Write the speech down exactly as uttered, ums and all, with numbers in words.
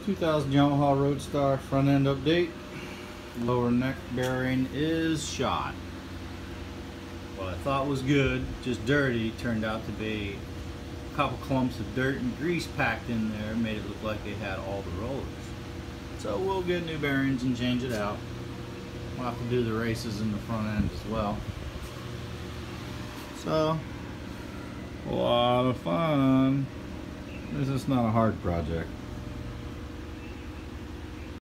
two thousand Yamaha Roadstar front end update. Lower neck bearing is shot. What I thought was good, just dirty, turned out to be a couple clumps of dirt and grease packed in there, made it look like they had all the rollers. So we'll get new bearings and change it out. We'll have to do the races in the front end as well. So, a lot of fun. This is not a hard project.